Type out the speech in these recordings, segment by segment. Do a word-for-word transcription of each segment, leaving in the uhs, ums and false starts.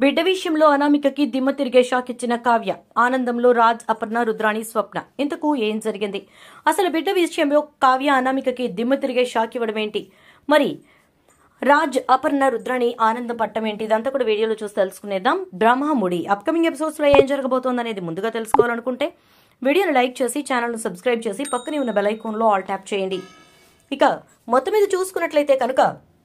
బిడ్డ విషయంలో అనామికకి దిమ్మ తిరిగే షాక్ ఇచ్చిన కావ్య. ఆనందంలో రాజ్, అపర్ణ, రుద్రాణి, స్వప్న. ఇంతకు ఏం జరిగింది? అసలు బిడ్డ విషయంలో కావ్య అనామికకి దిమ్మ తిరిగే షాక్ ఇవ్వడం ఏంటి? మరి రాజ్, అపర్ణ, రుద్రాణి ఆనందం పట్టం ఏంటి? ఇదంతా కూడా వీడియోలో చూసి తెలుసుకునేద్దాం. బ్రహ్మముడి అప్కమింగ్ ఎపిసోడ్స్ లో ఏం జరగబోతోంది అనేది ముందుగా తెలుసుకోవాలనుకుంటే వీడియోను లైక్ చేసి ఛానల్ను సబ్స్క్రైబ్ చేసి పక్కనే ఉన్న బెల్ ఐకాన్ లో ఆల్ ట్యాప్ చేయండి. ఇక మొత్తం మీద చూసుకున్నట్లయితే కనుక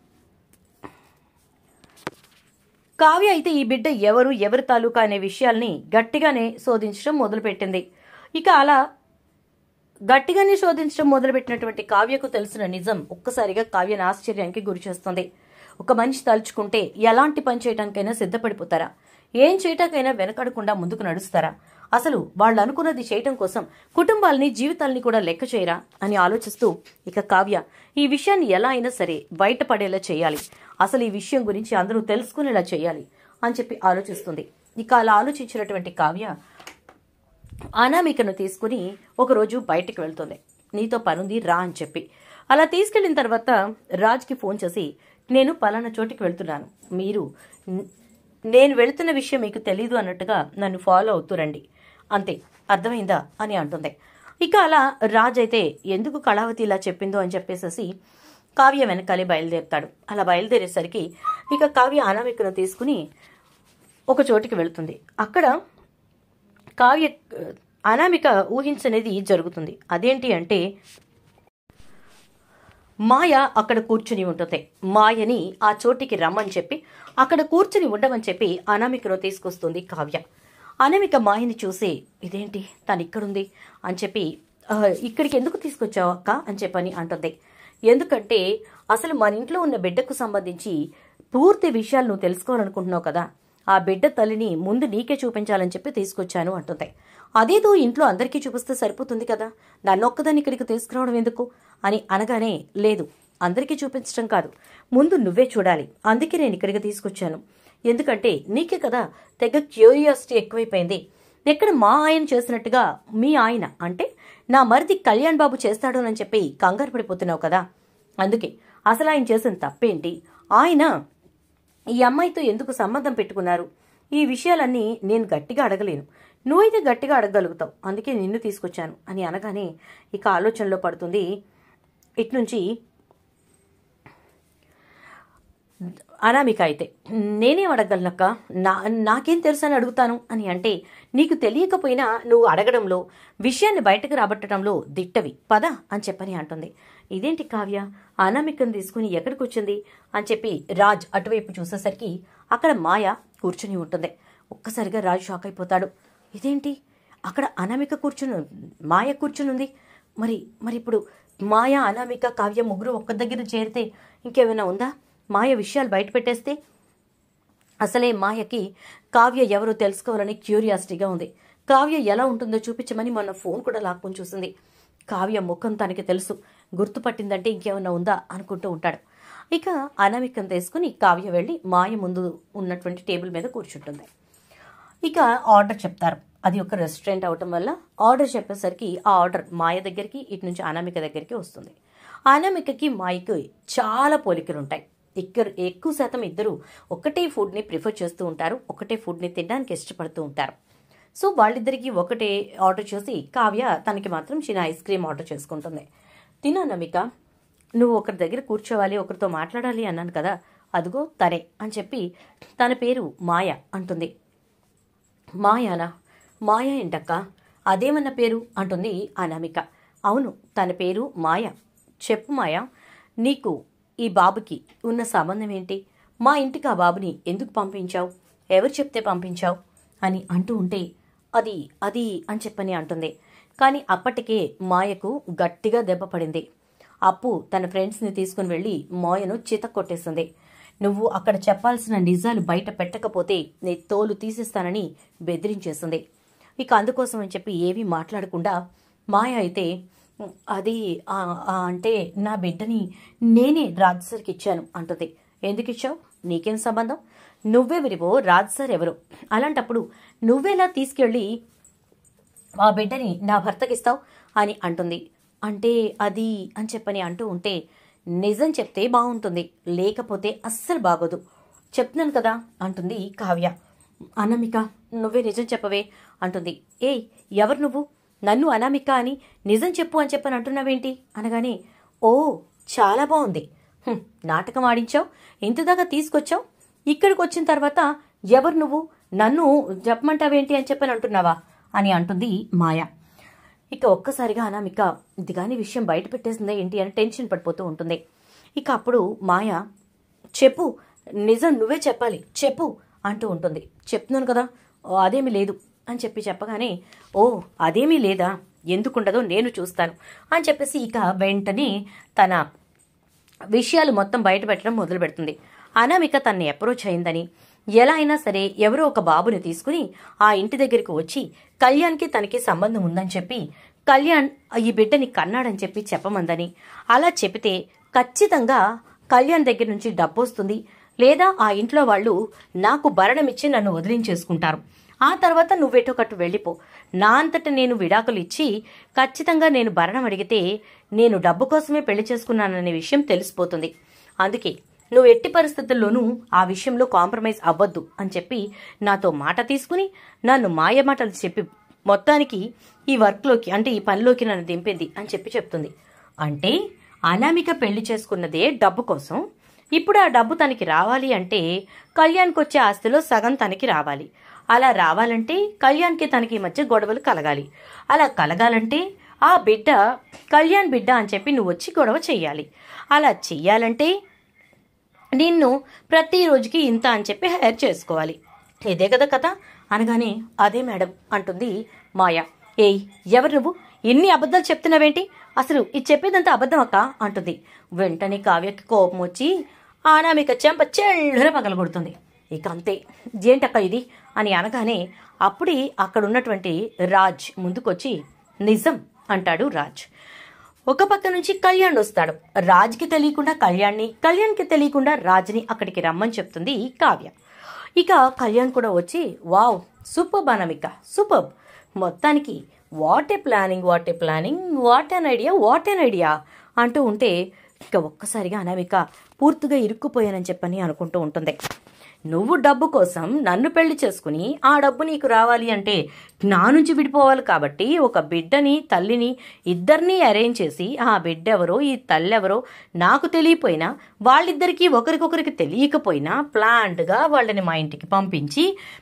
కావ్య అయితే ఈ బిడ్డ ఎవరు ఎవరి తాలూకా అనే విషయాల్ని గట్టిగానే శోధించడం మొదలుపెట్టింది. ఇక అలా గట్టిగానే శోధించడం మొదలుపెట్టినటువంటి కావ్యకు తెలిసిన నిజం ఒక్కసారిగా కావ్యను ఆశ్చర్యానికి గురి చేస్తుంది. ఒక మనిషి తలుచుకుంటే ఎలాంటి పని చేయడానికైనా సిద్ధపడిపోతారా? ఏం చేయటానికైనా వెనకడకుండా ముందుకు నడుస్తారా? అసలు వాళ్ళు అనుకున్నది చేయటం కోసం కుటుంబాలని, జీవితాలని కూడా లెక్క చేయరా అని ఆలోచిస్తూ ఇక కావ్య ఈ విషయాన్ని ఎలా అయినా సరే బయటపడేలా చేయాలి, అసలు ఈ విషయం గురించి అందరూ తెలుసుకునేలా చేయాలి అని చెప్పి ఆలోచిస్తుంది. ఇక అలా ఆలోచించినటువంటి కావ్య అనామికను తీసుకుని ఒకరోజు బయటికి వెళ్తుంది. నీతో పనుంది రా అని చెప్పి అలా తీసుకెళ్లిన తర్వాత రాజ్కి ఫోన్ చేసి నేను పలానా చోటికి వెళ్తున్నాను, మీరు నేను వెళుతున్న విషయం మీకు తెలీదు అన్నట్టుగా నన్ను ఫాలో అవుతురండి, అంతే అర్థమైందా అని అంటుంది. ఇక అలా రాజ్ అయితే ఎందుకు కళావతి ఇలా చెప్పిందో అని చెప్పేసి కావ్య వెనకాలే బయలుదేరుతాడు. అలా బయలుదేరేసరికి ఇక కావ్య అనామికను తీసుకుని ఒక చోటికి వెళుతుంది. అక్కడ కావ్య అనామిక ఊహించనేది జరుగుతుంది. అదేంటి అంటే మాయ అక్కడ కూర్చుని ఉంటుంది. మాయని ఆ చోటికి రమ్మని చెప్పి అక్కడ కూర్చుని ఉండమని చెప్పి అనామికను తీసుకొస్తుంది కావ్య. అనామిక మాయని చూసి ఇదేంటి తను ఇక్కడుంది అని చెప్పి ఇక్కడికి ఎందుకు తీసుకొచ్చావు అక్క అని చెప్పని అంటుంది. ఎందుకంటే అసలు మన ఇంట్లో ఉన్న బిడ్డకు సంబంధించి పూర్తి విషయాలు నువ్వు తెలుసుకోవాలనుకుంటున్నావు కదా, ఆ బిడ్డ తల్లిని ముందు నీకే చూపించాలని చెప్పి తీసుకొచ్చాను అంటుంది. అదేదో ఇంట్లో అందరికీ చూపిస్తే సరిపోతుంది కదా, నన్నొక్కదాన్ని ఇక్కడికి తీసుకురావడం ఎందుకు అని అనగానే లేదు, అందరికీ చూపించడం కాదు, ముందు నువ్వే చూడాలి, అందుకే నేను ఇక్కడికి తీసుకొచ్చాను. ఎందుకంటే నీకే కదా తెగ క్యూరియాసిటీ ఎక్కువైపోయింది. ఎక్కడ మా ఆయన చేసినట్టుగా మీ ఆయన అంటే నా మరిది కళ్యాణ్ బాబు చేస్తాడు అని చెప్పి కంగారు పడిపోతున్నావు కదా, అందుకే అసలు ఆయన చేసిన తప్పేంటి, ఆయన ఈ అమ్మాయితో ఎందుకు సంబంధం పెట్టుకున్నారు, ఈ విషయాలన్నీ నేను గట్టిగా అడగలేను, నువ్వైతే గట్టిగా అడగగలుగుతావు, అందుకే నిన్ను తీసుకొచ్చాను అని అనగానే ఇక ఆలోచనలో పడుతుంది. ఇట్నుంచి అనామిక అయితే నేనేం అడగగలనక్క, నా నాకేం తెలుసు అని అడుగుతాను అని అంటే నీకు తెలియకపోయినా నువ్వు అడగడంలో, విషయాన్ని బయటకు రాబట్టడంలో దిట్టవి, పద అని చెప్పని అంటుంది. ఇదేంటి కావ్య అనామికను తీసుకుని ఎక్కడికి వచ్చింది అని చెప్పి రాజ్ అటువైపు చూసేసరికి అక్కడ మాయ కూర్చుని ఉంటుంది. ఒక్కసారిగా రాజ్ షాక్ అయిపోతాడు. ఇదేంటి అక్కడ అనామిక కూర్చుని మాయ కూర్చుని ఉంది, మరి మరి ఇప్పుడు మాయ, అనామిక, కావ్య ముగ్గురు ఒక్క దగ్గర చేరితే ఇంకేమైనా ఉందా, మాయ విషయాలు బయట పెట్టేస్తే? అసలే మాయకి కావ్య ఎవరో తెలుసుకోవాలని క్యూరియాసిటీగా ఉంది. కావ్య ఎలా ఉంటుందో చూపించమని మొన్న ఫోన్ కూడా లాక్కొని చూసింది. కావ్య ముఖం తనకి తెలుసు, గుర్తుపట్టిందంటే ఇంకేమైనా ఉందా అనుకుంటూ ఉంటాడు. ఇక అనామికను తీసుకుని కావ్య వెళ్ళి మాయ ముందు ఉన్నటువంటి టేబుల్ మీద కూర్చుంటుంది. ఇక ఆర్డర్ చెప్తారు. అది ఒక రెస్టారెంట్ అవటం వల్ల ఆర్డర్ చెప్పేసరికి ఆ ఆర్డర్ మాయ దగ్గరికి, ఇటు నుంచి అనామిక దగ్గరికి వస్తుంది. అనామికకి మాయకి చాలా పోలికలు ఉంటాయి. ఇక్కడ ఎక్కువ శాతం ఇద్దరు ఒకటే ఫుడ్ని ప్రిఫర్ చేస్తూ ఉంటారు, ఒకటే ఫుడ్ని తినడానికి ఇష్టపడుతూ ఉంటారు. సో వాళ్ళిద్దరికి ఒకటే ఆర్డర్ చేసి కావ్య తనకి మాత్రం చిన్న ఐస్ క్రీమ్ ఆర్డర్ చేసుకుంటుంది. తిను అనామిక, నువ్వు ఒకరి దగ్గర కూర్చోవాలి, ఒకరితో మాట్లాడాలి అన్నాను కదా, అదిగో తనే అని చెప్పి తన పేరు మాయ అంటుంది. మాయానా? మాయ ఏంటక్క, అదేమన్న పేరు అంటుంది అనామిక. అవును, తన పేరు మాయ. చెప్పు మాయ, నీకు ఈ బాబుకి ఉన్న సంబంధం ఏంటి, మా ఇంటికి ఆ బాబుని ఎందుకు పంపించావు, ఎవరు చెప్తే పంపించావు అని అంటూ ఉంటే అది అది అని చెప్పని అంటుంది. కానీ అప్పటికే మాయకు గట్టిగా దెబ్బ పడింది. అప్పు తన ఫ్రెండ్స్ని తీసుకుని వెళ్ళి మాయను చిత కొట్టేస్తుంది. నువ్వు అక్కడ చెప్పాల్సిన నిజాలు బయట పెట్టకపోతే నీ తోలు తీసేస్తానని బెదిరించేస్తుంది. ఇక అందుకోసం అని చెప్పి ఏమీ మాట్లాడకుండా మాయ అయితే అది అంటే నా బిడ్డని నేనే రాజ్ సార్కి ఇచ్చాను అంటుంది. ఎందుకు ఇచ్చావు, నీకేం సంబంధం, నువ్వెవరివో, రాజ్ సార్ ఎవరో, అలాంటప్పుడు నువ్వెలా తీసుకెళ్ళి ఆ బిడ్డని నా భర్తకిస్తావు అని అంటుంది. అంటే అది అని చెప్పని అంటూ ఉంటే నిజం చెప్తే బాగుంటుంది, లేకపోతే అస్సలు బాగోదు, చెప్తున్నాను కదా అంటుంది కావ్య. అనామిక నువ్వే నిజం చెప్పవే అంటుంది. ఏయ్ ఎవరు నువ్వు, నన్ను అనామిక అని నిజం చెప్పు అని చెప్పని అంటున్నావేంటి అనగానే, ఓ చాలా బాగుంది, నాటకం ఆడించావు, ఇంతదాకా తీసుకొచ్చావు, ఇక్కడికి వచ్చిన తర్వాత ఎవరు నువ్వు, నన్ను చెప్పమంటావేంటి అని చెప్పని అంటున్నావా అని అంటుంది మాయ. ఇక ఒక్కసారిగా అనామిక ఇది కానీ విషయం బయట పెట్టేసిందా ఏంటి అని టెన్షన్ పడిపోతూ ఉంటుంది. ఇక అప్పుడు మాయ, చెప్పు నిజం నువ్వే చెప్పాలి చెప్పు అంటూ ఉంటుంది. చెప్తున్నాను కదా అదేమీ లేదు అని చెప్పి చెప్పగానే, ఓ అదేమీ లేదా, ఎందుకుండదో నేను చూస్తాను అని చెప్పేసి ఇక వెంటనే తన విషయాలు మొత్తం బయట పెట్టడం మొదలు పెడుతుంది. అనామిక తనని అప్రోచ్ అయిందని, ఎలా అయినా సరే ఎవరో ఒక బాబుని తీసుకుని ఆ ఇంటి దగ్గరికి వచ్చి కళ్యాణ్కి తనకి సంబంధం ఉందని చెప్పి కళ్యాణ్ ఈ బిడ్డని కన్నాడని చెప్పి చెప్పమందని, అలా చెబితే ఖచ్చితంగా కళ్యాణ్ దగ్గర నుంచి డబ్బు వస్తుంది, లేదా ఆ ఇంట్లో వాళ్ళు నాకు భరణమిచ్చి నన్ను వదిలించేసుకుంటారు, ఆ తర్వాత నువ్వెటో కట్టు వెళ్ళిపో, నా అంతట నేను విడాకులు ఇచ్చి ఖచ్చితంగా నేను భరణం అడిగితే నేను డబ్బు కోసమే పెళ్లి చేసుకున్నాననే విషయం తెలిసిపోతుంది, అందుకే నువ్వు ఎట్టి పరిస్థితుల్లోనూ ఆ విషయంలో కాంప్రమైజ్ అవ్వద్దు అని చెప్పి నాతో మాట తీసుకుని నన్ను మాయ మాటలు చెప్పి మొత్తానికి ఈ వర్క్లోకి అంటే ఈ పనిలోకి నన్ను దింపింది అని చెప్పి చెప్తుంది. అంటే అనామిక పెళ్లి చేసుకున్నదే డబ్బు కోసం, ఇప్పుడు ఆ డబ్బు తనకి రావాలి అంటే కళ్యాణ్కి వచ్చే ఆస్తిలో సగం తనకి రావాలి, అలా రావాలంటే కళ్యాణ్కి తనకి మధ్య గొడవలు కలగాలి, అలా కలగాలంటే ఆ బిడ్డ కళ్యాణ్ బిడ్డ అని చెప్పి నువ్వు వచ్చి గొడవ చెయ్యాలి, అలా చెయ్యాలంటే నిన్ను ప్రతిరోజుకి ఇంత అని చెప్పి హైర్ చేసుకోవాలి, ఇదే కదా కథ అనగానే, అదే మేడం అంటుంది మాయ. ఏయ్ ఎవరు నువ్వు, ఎన్ని అబద్ధాలు చెప్తున్నావేంటి, అసలు ఇది చెప్పేదంతా అబద్ధం అక్క అంటుంది. వెంటనే కావ్యకి కోపం వచ్చి అనామిక చెంప చెళ్ళున పగలగొడుతుంది. ఇక అంతే, ఏంటక్క ఇది అని అనగానే అప్పుడే అక్కడ ఉన్నటువంటి రాజ్ ముందుకొచ్చి నిజం అంటాడు. రాజ్ ఒక పక్క నుంచి కళ్యాణ్ వస్తాడు. రాజ్కి తెలియకుండా కళ్యాణ్ని, కళ్యాణ్కి తెలియకుండా రాజ్ని అక్కడికి రమ్మని చెప్తుంది కావ్య. ఇక కళ్యాణ్ కూడా వచ్చి వావ్ సూపర్ అనామిక సూపర్, మొత్తానికి what a planning what a planning what an idea what an idea అంటూ ఉంటే ఇక ఒక్కసారిగా అనామిక పూర్తిగా ఇరుక్కుపోయానని చెప్పని అనుకుంటూ ఉంటుంది. నువ్వు డబ్బు కోసం నన్ను పెళ్లి చేసుకుని ఆ డబ్బు నీకు రావాలి అంటే నా నుంచి విడిపోవాలి, కాబట్టి ఒక బిడ్డని తల్లిని ఇద్దరినీ అరేంజ్ చేసి ఆ బిడ్డ ఎవరో ఈ తల్లి ఎవరో నాకు తెలియపోయినా వాళ్ళిద్దరికీ ఒకరికొకరికి తెలియకపోయినా ప్లాన్డ్గా వాళ్ళని మా ఇంటికి పంపించి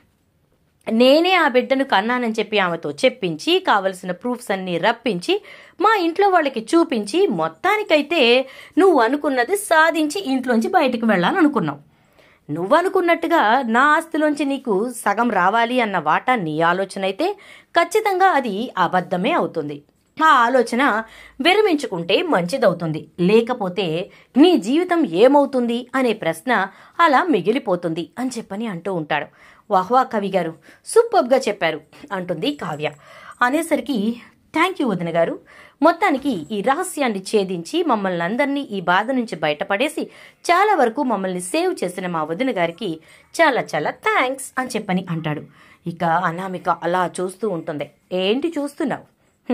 నేనే ఆ బిడ్డను కన్నానని చెప్పి ఆమెతో చెప్పించి కావలసిన ప్రూఫ్స్ అన్ని రప్పించి మా ఇంట్లో వాళ్ళకి చూపించి మొత్తానికైతే నువ్వు అనుకున్నది సాధించి ఇంట్లోంచి బయటకు వెళ్ళాలనుకున్నావు. నువ్వనుకున్నట్టుగా నా ఆస్తిలోంచి నీకు సగం రావాలి అన్న వాటా నీ ఆలోచన అయితే ఖచ్చితంగా అది అబద్ధమే అవుతుంది. ఆ ఆలోచన విరమించుకుంటే మంచిదవుతుంది, లేకపోతే నీ జీవితం ఏమవుతుంది అనే ప్రశ్న అలా మిగిలిపోతుంది అని చెప్పని అంటూ ఉంటాడు. వాహ్వా కవి గారు సూపర్గా చెప్పారు అంటుంది కావ్య. అనేసరికి థ్యాంక్ యూ వదిన గారు, మొత్తానికి ఈ రహస్యాన్ని ఛేదించి మమ్మల్ని అందరినీ ఈ బాధ నుంచి బయటపడేసి చాలా వరకు మమ్మల్ని సేవ్ చేసిన మా వదిన గారికి చాలా చాలా థ్యాంక్స్ అని చెప్పని అంటాడు. ఇక అనామిక అలా చూస్తూ ఉంటుంది. ఏంటి చూస్తున్నావు,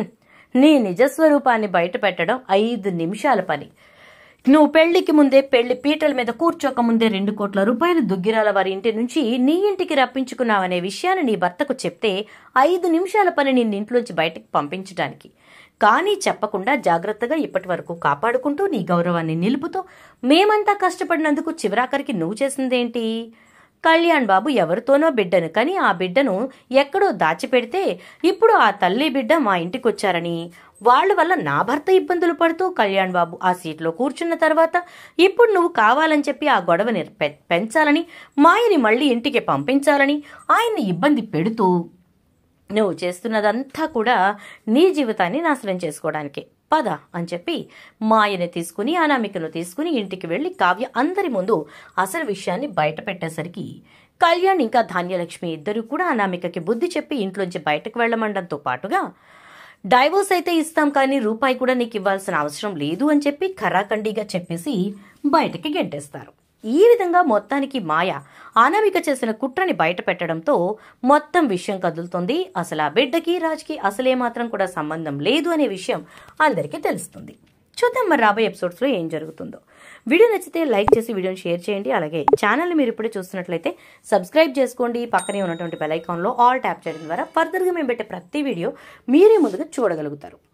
నీ నిజస్వరూపాన్ని బయట పెట్టడం ఐదు నిమిషాల పని. నువ్వు పెళ్లికి ముందే పెళ్లి పీటల మీద కూర్చోక ముందే రెండు కోట్ల రూపాయలు దుగ్గిరాల వారి ఇంటి నుంచి నీ ఇంటికి రప్పించుకున్నావనే విషయాన్ని నీ భర్తకు చెప్తే ఐదు నిమిషాల పని నిన్ను ఇంట్లోంచి బయటకు పంపించడానికి. కానీ చెప్పకుండా జాగ్రత్తగా ఇప్పటి వరకు కాపాడుకుంటూ నీ గౌరవాన్ని నిలుపుతూ మేమంతా కష్టపడినందుకు చివరాఖరికి నువ్వు చేసిందేంటి? కళ్యాణ్ బాబు ఎవరితోనో బిడ్డను కానీ ఆ బిడ్డను ఎక్కడో దాచిపెడితే ఇప్పుడు ఆ తల్లి బిడ్డ మా ఇంటికొచ్చారని వాళ్ళ వల్ల నా భర్త ఇబ్బందులు పడుతూ కళ్యాణ్ బాబు ఆ సీట్లో కూర్చున్న తర్వాత ఇప్పుడు నువ్వు కావాలని చెప్పి ఆ గొడవని పెంచాలని మాయని మళ్ళీ ఇంటికి పంపించాలని ఆయన్ని ఇబ్బంది పెడుతూ నువ్వు చేస్తున్నదంతా కూడా నీ జీవితాన్ని నాశనం చేసుకోవడానికే. పద అని చెప్పి మాయని తీసుకుని అనామికను తీసుకుని ఇంటికి వెళ్లి కావ్య అందరి ముందు అసలు విషయాన్ని బయట పెట్టేసరికి కళ్యాణ్ ఇంకా ధాన్యలక్ష్మి ఇద్దరు కూడా అనామికకి బుద్ధి చెప్పి ఇంట్లోంచి బయటకు వెళ్లమండంతో పాటుగా డైవోర్స్ అయితే ఇస్తాం కానీ రూపాయి కూడా నీకు ఇవ్వాల్సిన అవసరం లేదు అని చెప్పి ఖరాఖండిగా చెప్పేసి బయటకి గెంటేస్తారు. ఈ విధంగా మొత్తానికి మాయ అనామిక చేసిన కుట్రని బయట పెట్టడంతో మొత్తం విషయం కదులుతుంది. అసలు ఆ బిడ్డకి రాజ్కి అసలే మాత్రం కూడా సంబంధం లేదు అనే విషయం అందరికీ తెలుస్తుంది. చూద్దాం మరి రాబోయే ఎపిసోడ్స్లో ఏం జరుగుతుందో. వీడియో నచ్చితే లైక్ చేసి వీడియోని షేర్ చేయండి. అలాగే ఛానల్ని మీరు ఇప్పుడే చూస్తున్నట్లయితే సబ్స్క్రైబ్ చేసుకోండి. పక్కనే ఉన్నటువంటి బెల్ ఐకాన్లో ఆల్ ట్యాప్ చేయడం ద్వారా ఫర్దర్గా మేము పెట్టే ప్రతి వీడియో మీరే ముందుగా చూడగలుగుతారు.